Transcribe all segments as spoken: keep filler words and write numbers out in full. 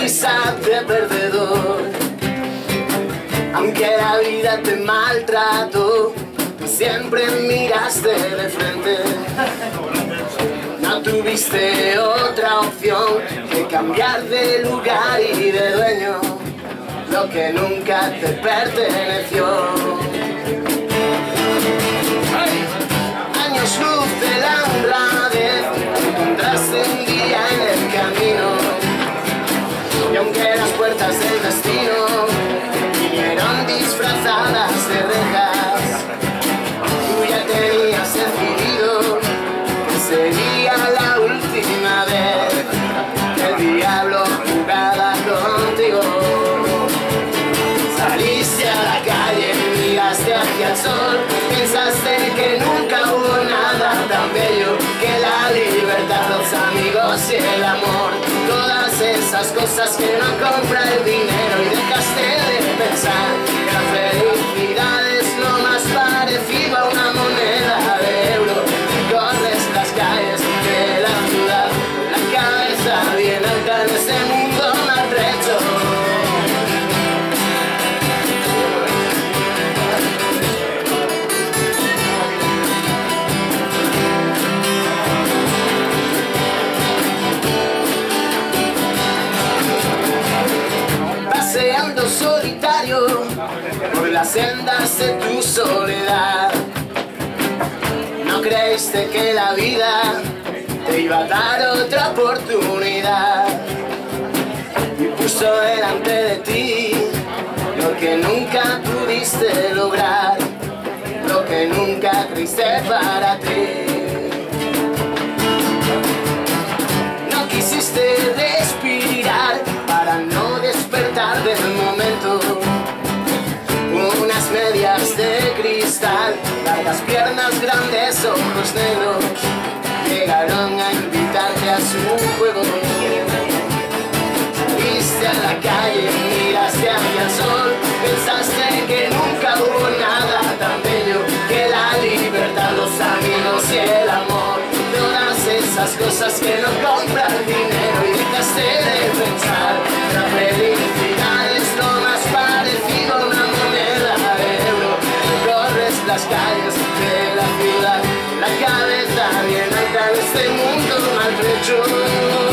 sonrisa de perdedor. Aunque la vida te maltrató, tú siempre miraste de frente. No tuviste otra opción que cambiar de lugar y de dueño lo que nunca te perteneció. Años luz de la honradez encontraste un día en el camino, y aunque las puertas del destino vinieron disfrazadas de rejas, tú ya tenías decidido que sería la última vez que el diablo jugara contigo. Saliste a la calle, miraste hacia el sol, pensaste que nunca hubo nada tan bello que la libertad, los amigos y el amor, todas esas cosas que no compra el dinero, y dejaste de pensar que la felicidad es lo más parecido a una moneda de euro. Corres las calles de la ciudad, la cabeza bien alta en ese mundo maltrecho. Paseando solitario por las sendas de tu soledad, no creíste que la vida te iba a dar otra oportunidad, y puso delante de ti lo que nunca pudiste lograr, lo que nunca creíste para ti. No quisiste respirar para no despertar del momento. Unas medias de cristal, largas piernas, grandes ojos negros, llegaron a invitarte a su juego. Saliste a la calle, miraste hacia el sol, pensaste que nunca hubo nada tan bello que la libertad, los amigos y el amor, todas esas cosas que no compra el dinero, y dejaste de pensar que la felicidad es lo más parecido a una moneda de euro. Corres las calles de la ciudad, la cabeza bien alta en este mundo maltrecho.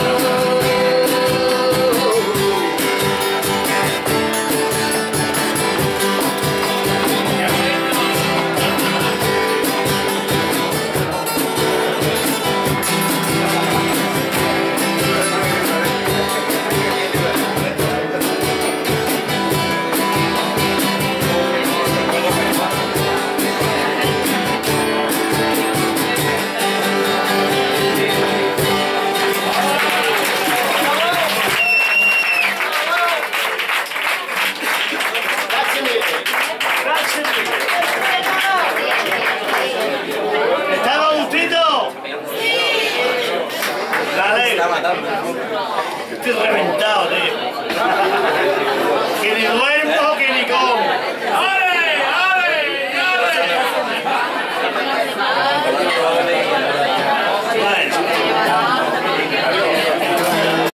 ¿Estaba Agustito? Dale. Estoy reventado.